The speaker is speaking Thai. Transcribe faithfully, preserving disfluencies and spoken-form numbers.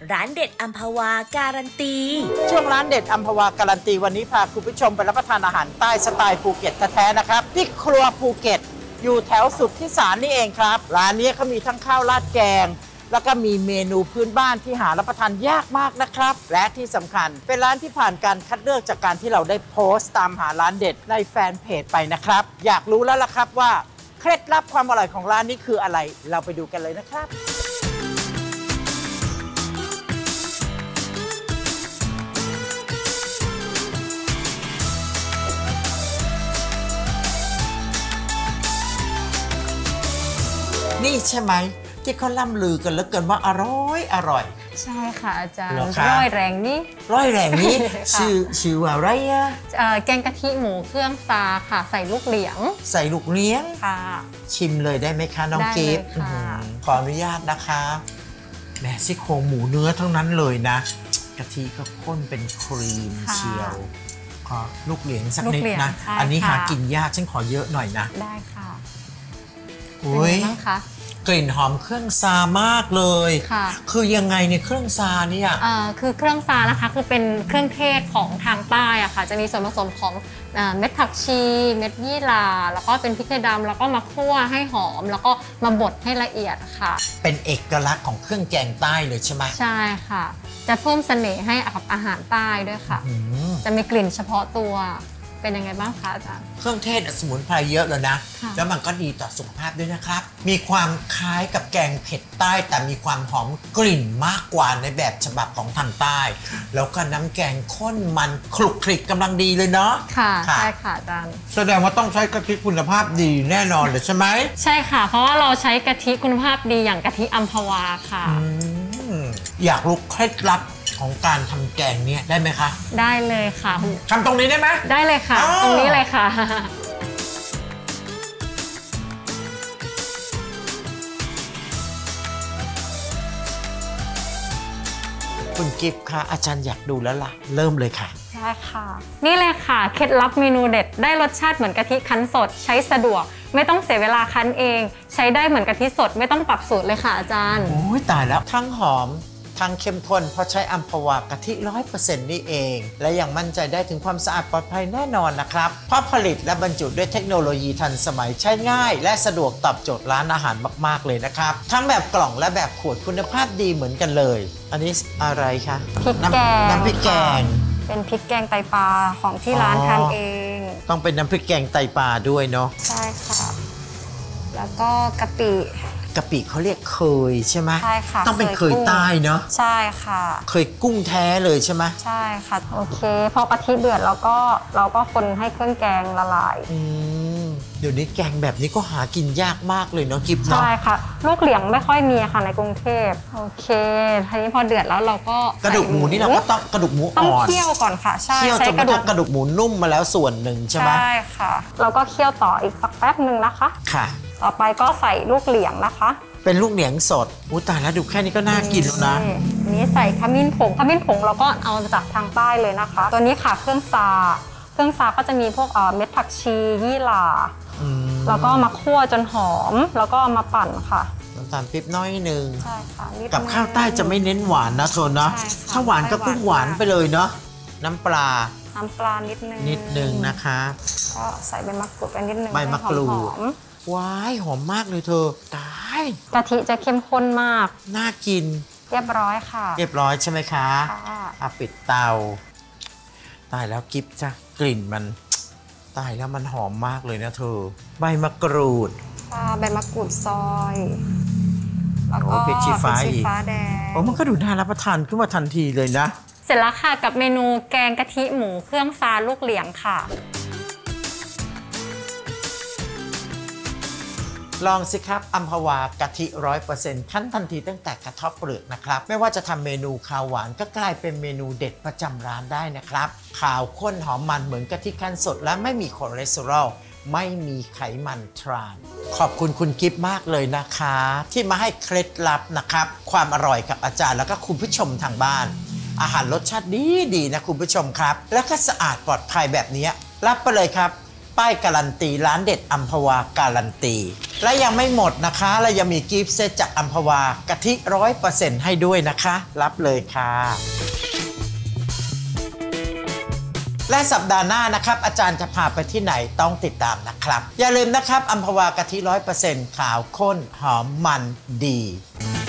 ร้านเด็ดอัมพวาการันตีช่วงร้านเด็ดอัมพวาการันตีวันนี้พาคุณผู้ชมไปรับประทานอาหารใต้สไตล์ภูเก็ตแท้ๆนะครับที่ครัวภูเก็ตอยู่แถวสุทธิสารนี่เองครับร้านนี้เขามีทั้งข้าวราดแกงแล้วก็มีเมนูพื้นบ้านที่หารับประทานยากมากนะครับและที่สำคัญเป็นร้านที่ผ่านการคัดเลือกจากการที่เราได้โพสต์ตามหาร้านเด็ดในแฟนเพจไปนะครับอยากรู้แล้วล่ะครับว่าเคล็ดลับความอร่อยของร้านนี้คืออะไรเราไปดูกันเลยนะครับนี่ใช่ไหมที่เขาล่ำลือกันแล้วเกินว่าอร่อยอร่อยใช่ค่ะอาจารย์ร้อยแรงนี้ร้อยแรงนี้ ชื่อชื่ออะไรอะแกงกะทิหมูเครื่องซาค่ะใส่ลูกเหลียงใส่ลูกเลี้ยงค่ะชิมเลยได้ไหมคะน้องเกฟขออนุญาตนะคะแหมซี่โครงหมูเนื้อทั้งนั้นเลยนะกะทิก็ข้นเป็นครีมเชียวขอลูกเหลียงสักนิดนะอันนี้หากินยากฉันขอเยอะหน่อยนะได้ค่ะอุ้ยกลิ่นหอมเครื่องซามากเลยค่ะคือยังไงเนี่ยเครื่องซาเนี่ยอ่าคือเครื่องซานะคะคือเป็นเครื่องเทศของทางใต้อะค่ะจะมีส่วนผสมของเม็ดผักชีเม็ดยี่หร่าแล้วก็เป็นพริกไทยดำแล้วก็มาคั่วให้หอมแล้วก็มาบดให้ละเอียดค่ะเป็นเอกลักษณ์ของเครื่องแกงใต้เลยใช่ไหมใช่ค่ะจะเพิ่มเสน่ห์ให้กับอาหารใต้ด้วยค่ะจะมีกลิ่นเฉพาะตัวเป็นยังไงบ้างคะอาจารย์เครื่องเทศสมุนไพรเยอะเลยนะแล้วมันก็ดีต่อสุขภาพด้วยนะครับมีความคล้ายกับแกงเผ็ดใต้แต่มีความหอมกลิ่นมากกว่าในแบบฉบับของทางใต้แล้วก็น้ำแกงข้นมันคลุกคลิกกำลังดีเลยเนาะค่ะใช่ค่ะอาจารย์แสดงว่าต้องใช้กะทิคุณภาพดีแน่นอนเลยใช่ไหมใช่ค่ะเพราะว่าเราใช้กะทิคุณภาพดีอย่างกะทิอัมพวาค่ะอยากรู้เคล็ดลับของการทำแกงเนี่ยได้ไหมคะได้เลยค่ะทำตรงนี้ได้ไหมได้เลยค่ะตรงนี้เลยค่ะคุณกิฟต์ค่ะอาจารย์อยากดูแล้วล่ะเริ่มเลยค่ะได้ค่ะนี่เลยค่ะเคล็ดลับเมนูเด็ดได้รสชาติเหมือนกะทิคั้นสดใช้สะดวกไม่ต้องเสียเวลาคั้นเองใช้ได้เหมือนกะทิสดไม่ต้องปรับสูตรเลยค่ะอาจารย์โอ้ยตายแล้วทั้งหอมทั้งเข้มข้นเพราะใช้อัมพวากะทิ ร้อยเปอร์เซ็นต์ นี่เองและยังมั่นใจได้ถึงความสะอาดปลอดภัยแน่นอนนะครับเพราะผลิตและบรรจุด้วยเทคโนโลยีทันสมัยใช้ง่ายและสะดวกตอบโจทย์ร้านอาหารมากๆเลยนะครับทั้งแบบกล่องและแบบขวดคุณภาพดีเหมือนกันเลยอันนี้อะไรคะพริกแกงน้ำพริกแกงเป็นพริกแกงไตปลาของที่ร้านทำเองต้องเป็นน้ำพริกแกงไตปลาด้วยเนาะใช่ค่ะแล้วก็กะปิกะปิเขาเรียกเคยใช่ไหมใช่ค่ะต้องเป็นเคยใต้เนาะใช่ค่ะเคยกุ้งแท้เลยใช่ไหมใช่ค่ะโอเคพอกะทิเดือดแล้วก็เราก็คนให้เครื่องแกงละลายอืมเดี๋ยวนี้แกงแบบนี้ก็หากินยากมากเลยเนาะกิฟเนาะใช่ค่ะลูกเหลียงไม่ค่อยมีค่ะในกรุงเทพโอเคทีนี้พอเดือดแล้วเราก็กระดูกหมูนี่เราก็ต้องกระดูกหมูอ่อนต้องเคี่ยวก่อนค่ะใช่เคี่ยวจนกระดูกกระดูกหมูนุ่มมาแล้วส่วนหนึ่งใช่ไหมใช่ค่ะเราก็เคี่ยวต่ออีกสักแป๊บหนึ่งนะคะค่ะต่อไปก็ใส่ลูกเหลียงนะคะเป็นลูกเหลียงสดอู้ตายแล้วดูแค่นี้ก็น่ากินแล้วนะอันนี้ใส่ขมิ้นผงขมิ้นผงเราก็เอาจากทางใต้เลยนะคะตัวนี้ค่ะเครื่องซาเครื่องซาก็จะมีพวกเม็ดผักชียี่หร่าแล้วก็มาคั่วจนหอมแล้วก็มาปั่นค่ะน้ำตาลปี๊บน้อยหนึ่งใช่ค่ะกับข้าวใต้จะไม่เน้นหวานนะโทนนะถ้าหวานก็กุ้งหวานไปเลยเนาะน้ำปลาน้ำปลานิดนึงนิดนึงนะคะก็ใส่ใบมะกรูดไปนิดนึงใบมะกรูดว้ายหอมมากเลยเธอตายกะทิจะเข้มข้นมากน่ากินเรียบร้อยค่ะเรียบร้อยใช่ไหมคะค่ะปิดเตาตายแล้วกิ๊บจ้ะกลิ่นมันตายแล้วมันหอมมากเลยนะเธอใบมะกรูดค่ะใบมะกรูดซอยแล้วก็พริกชี้ฟ้าอีกแดงโอ้มันก็ดูน่ารับประทานขึ้นมาทันทีเลยนะเสร็จแล้วค่ะกับเมนูแกงกะทิหมูเครื่องซาลูกเหลียงค่ะลองสิครับอัมพวากะทิ ร้อยเปอร์เซ็นต์ ขั้นทันทีตั้งแต่กระทบเปลือกนะครับไม่ว่าจะทำเมนูข้าวหวานก็กลายเป็นเมนูเด็ดประจำร้านได้นะครับขาวข้นหอมมันเหมือนกะทิคั้นสดและไม่มีคอเลสเตอรอลไม่มีไขมันทรานขอบคุณคุณกิฟต์มากเลยนะคะที่มาให้เคล็ดลับนะครับความอร่อยกับอาจารย์แล้วก็คุณผู้ชมทางบ้านอาหารรสชาติดีดีนะคุณผู้ชมครับแล้วก็สะอาดปลอดภัยแบบนี้รับไปเลยครับป้ายการันตีร้านเด็ดอัมพวาการันตีและยังไม่หมดนะคะเรายังมีกิฟต์เซตจากอัมพวากะทิร้อยเปอร์เซ็นต์ให้ด้วยนะคะรับเลยค่ะและสัปดาห์หน้านะครับอาจารย์จะพาไปที่ไหนต้องติดตามนะครับอย่าลืมนะครับอัมพวากะทิร้อยเปอร์เซ็นต์ขาวข้นหอมมันดี